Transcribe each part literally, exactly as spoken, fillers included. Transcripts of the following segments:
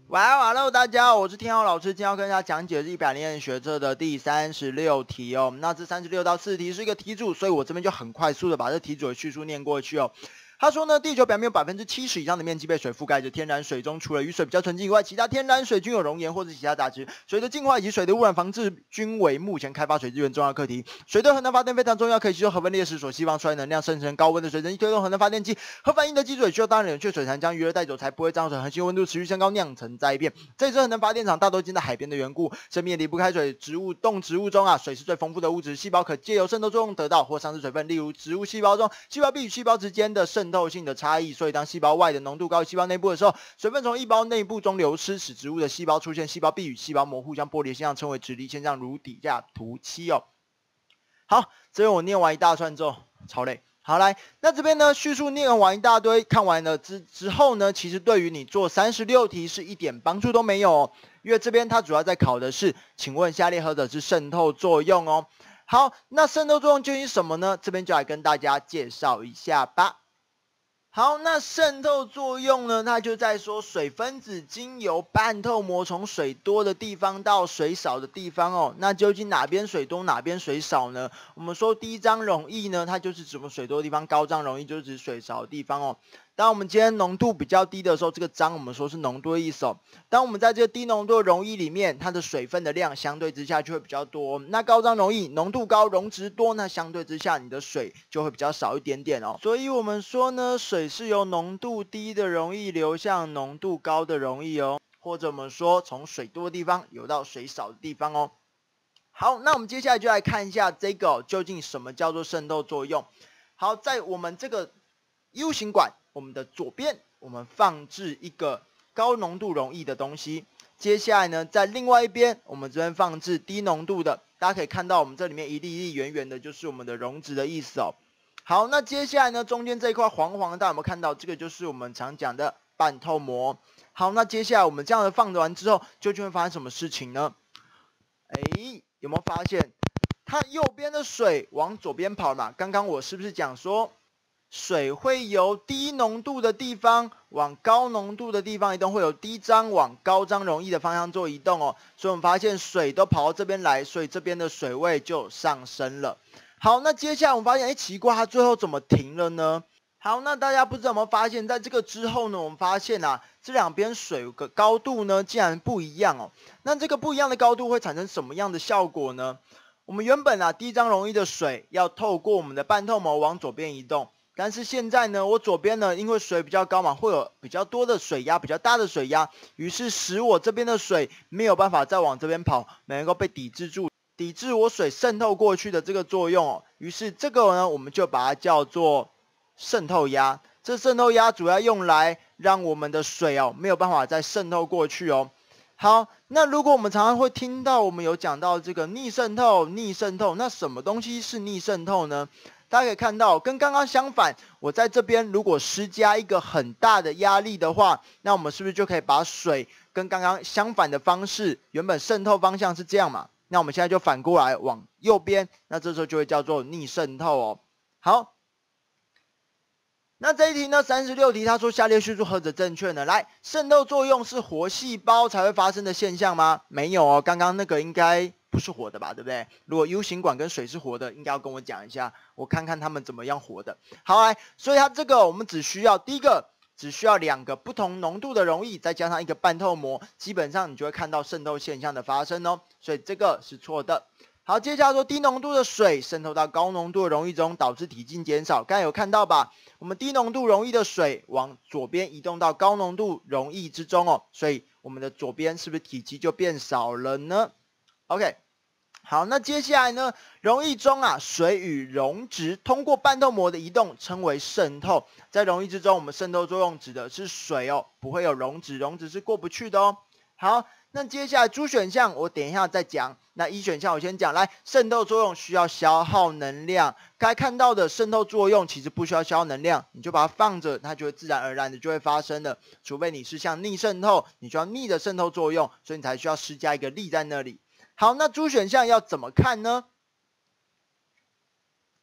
哇哦 ，Hello， 大家好，我是天浩老师，今天要跟大家讲解是一百零学测的第三十六题哦。那这三十六到四十题是一个题组，所以我这边就很快速的把这题组的叙述念过去哦。他说呢，地球表面有百分之七十以上的面积被水覆盖着，天然水中除了雨水比较纯净以外，其他天然水均有熔岩或者其他杂质。水的净化以及水的污染防治均为目前开发水资源重要课题。水对核能发电非常重要，可以吸收核分裂时所释放出来能量，生成高温的水蒸气，推动核能发电机。核反应的积水需要大量冷却水才将余热带走，才不会涨水，恒星温度持续升高，酿成灾变。这支核能发电厂大多建在海边的缘故，生命也离不开水。植物动植物中啊，水是最丰富的物质，细胞可借由渗透作用得到或丧失水分。例如植物细胞中，细胞壁与细胞之间的渗透性的差异。所以当细胞外的浓度高于细胞内部的时候，水分从细胞内部中流失，使植物的细胞出现细胞壁与细胞膜互相剥离的现象，称为直立现象，如底下图七哦。好，这边我念完一大串之后，超累。好，来，那这边呢，叙述念完一大堆，看完了之之后呢，其实对于你做三十六题是一点帮助都没有哦，因为这边它主要在考的是，请问下列何者是渗透作用哦？好，那渗透作用究竟是什么呢？这边就来跟大家介绍一下吧。好，那渗透作用呢？它就在说水分子经由半透膜从水多的地方到水少的地方哦。那究竟哪边水多，哪边水少呢？我们说低张容易呢，它就是指我们水多的地方；高张容易就是指水少的地方哦。当我们今天浓度比较低的时候，这个张我们说是浓度的意思哦。当我们在这个低浓度的溶液里面，它的水分的量相对之下就会比较多。那高张容易浓度高，溶质多，那相对之下你的水就会比较少一点点哦。所以我们说呢，水是由浓度低的溶液流向浓度高的溶液哦，或者我们说从水多的地方流到水少的地方哦。好，那我们接下来就来看一下这个、哦、究竟什么叫做渗透作用。好，在我们这个 U 型管。我们的左边，我们放置一个高浓度溶液的东西。接下来呢，在另外一边，我们这边放置低浓度的。大家可以看到，我们这里面一粒一粒圆圆的，就是我们的溶质的意思哦。好，那接下来呢，中间这一块黄黄的，大家有没有看到？这个就是我们常讲的半透膜。好，那接下来我们这样的放完之后，究竟会发生什么事情呢？哎，有没有发现，它右边的水往左边跑嘛？刚刚我是不是讲说？水会由低浓度的地方往高浓度的地方移动，会有低张往高张溶液的方向做移动哦。所以我们发现水都跑到这边来，所以这边的水位就上升了。好，那接下来我们发现，哎，奇怪，它最后怎么停了呢？好，那大家不知道有没有发现，在这个之后呢，我们发现啊，这两边水的高度呢，竟然不一样哦。那这个不一样的高度会产生什么样的效果呢？我们原本啊，低张溶液的水要透过我们的半透膜往左边移动。但是现在呢，我左边呢，因为水比较高嘛，会有比较多的水压，比较大的水压，于是使我这边的水没有办法再往这边跑，没能够被抵制住，抵制我水渗透过去的这个作用哦。于是这个呢，我们就把它叫做渗透压。这渗透压主要用来让我们的水哦没有办法再渗透过去哦。好，那如果我们常常会听到我们有讲到这个逆渗透，逆渗透，那什么东西是逆渗透呢？大家可以看到，跟刚刚相反，我在这边如果施加一个很大的压力的话，那我们是不是就可以把水跟刚刚相反的方式，原本渗透方向是这样嘛？那我们现在就反过来往右边，那这时候就会叫做逆渗透哦。好，那这一题呢，三十六题，他说下列叙述何者正确呢？来，渗透作用是活细胞才会发生的现象吗？没有哦，刚刚那个应该不是活的吧，对不对？如果 U 型管跟水是活的，应该要跟我讲一下，我看看他们怎么样活的。好，来，所以它这个我们只需要第一个，只需要两个不同浓度的溶液，再加上一个半透膜，基本上你就会看到渗透现象的发生哦。所以这个是错的。好，接下来说低浓度的水渗透到高浓度的溶液中，导致体积减少。刚才有看到吧？我们低浓度溶液的水往左边移动到高浓度溶液之中哦，所以我们的左边是不是体积就变少了呢 ？OK。好，那接下来呢？溶液中啊，水与溶质通过半透膜的移动称为渗透。在溶液之中，我们渗透作用指的是水哦，不会有溶质，溶质是过不去的哦。好，那接下来 D 选项我等一下再讲。那一选项我先讲，来，渗透作用需要消耗能量。该看到的渗透作用其实不需要消耗能量，你就把它放着，它就会自然而然的就会发生了。除非你是像逆渗透，你需要逆的渗透作用，所以你才需要施加一个力在那里。好，那 D 选项要怎么看呢？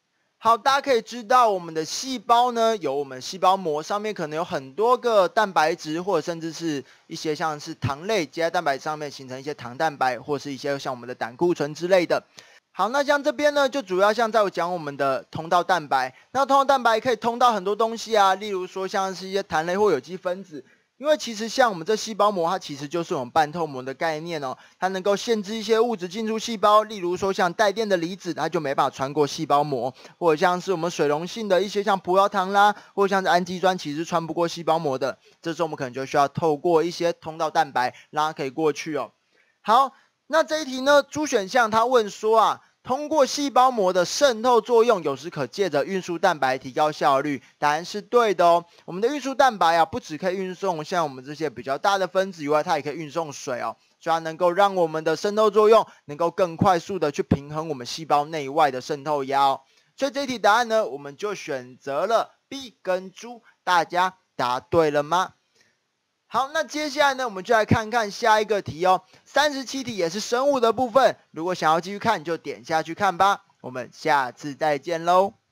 好，大家可以知道，我们的细胞呢，有我们细胞膜上面可能有很多个蛋白质，或者甚至是一些像是糖类接在蛋白质上面形成一些糖蛋白，或是一些像我们的胆固醇之类的。好，那像这边呢，就主要像在我讲我们的通道蛋白，那通道蛋白可以通到很多东西啊，例如说像是一些糖类或有机分子。因为其实像我们这细胞膜，它其实就是我们半透膜的概念哦，它能够限制一些物质进入细胞，例如说像带电的离子，它就没办法穿过细胞膜，或者像是我们水溶性的一些像葡萄糖啦，或者像是氨基酸，其实穿不过细胞膜的，这时候我们可能就需要透过一些通道蛋白让它可以过去哦。好，那这一题呢，猪选项它问说啊，通过细胞膜的渗透作用，有时可借着运输蛋白提高效率。答案是对的哦。我们的运输蛋白啊，不只可以运送像我们这些比较大的分子以外，它也可以运送水哦，所以它能够让我们的渗透作用能够更快速的去平衡我们细胞内外的渗透压哦。所以这一题答案呢，我们就选择了 B 跟猪。大家答对了吗？好，那接下来呢，我们就来看看下一个题哦。三十七题也是生物的部分，如果想要继续看，就点下去看吧。我们下次再见喽。